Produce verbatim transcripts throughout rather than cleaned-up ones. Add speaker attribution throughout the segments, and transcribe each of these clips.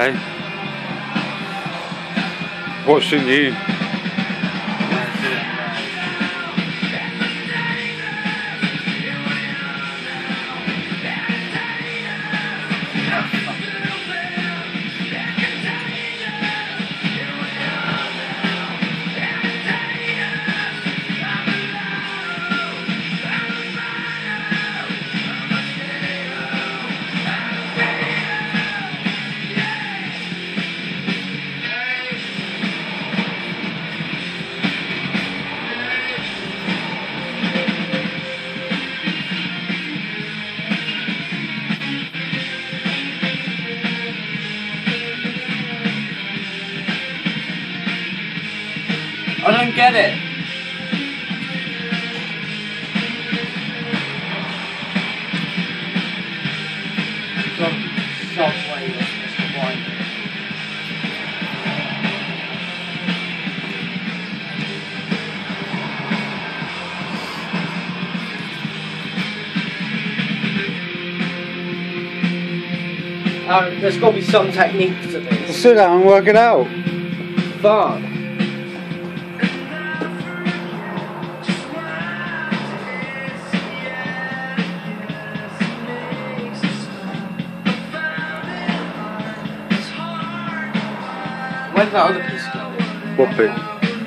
Speaker 1: eh? What shouldn't you?
Speaker 2: I don't get it. Some subway of Mister Wine. Uh, there's got to be some technique to this.
Speaker 1: Sit down and work it out.
Speaker 2: Fuck. Where's that other piece go?
Speaker 1: What bit?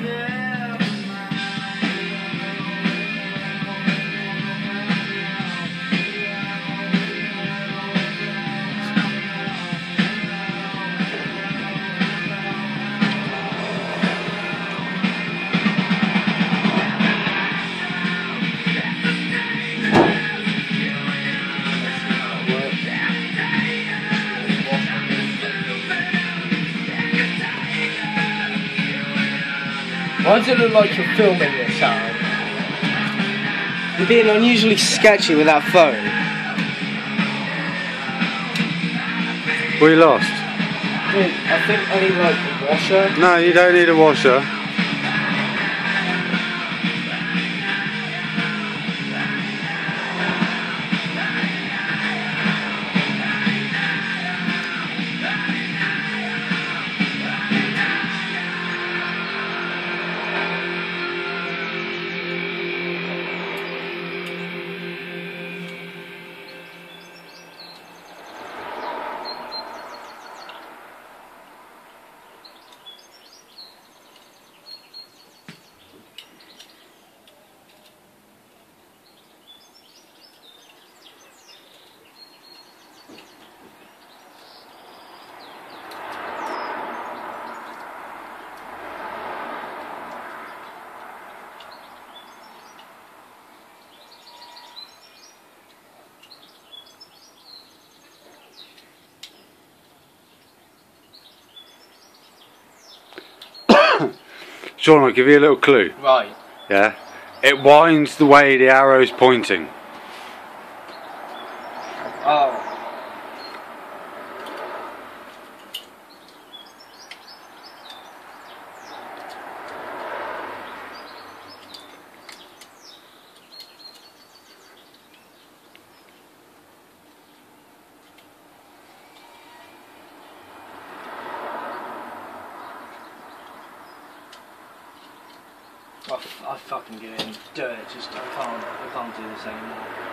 Speaker 2: Why does it look like you're filming this, Aaron? You're being unusually sketchy with that phone.
Speaker 1: We lost.
Speaker 2: Dude, I think I need like a washer.
Speaker 1: No, you don't need a washer. Sean, I'll give you a little clue.
Speaker 2: Right.
Speaker 1: Yeah? It winds the way the arrow's pointing.
Speaker 2: Oh. I, I fucking get in. Do it. Just I can't. I can't do this anymore.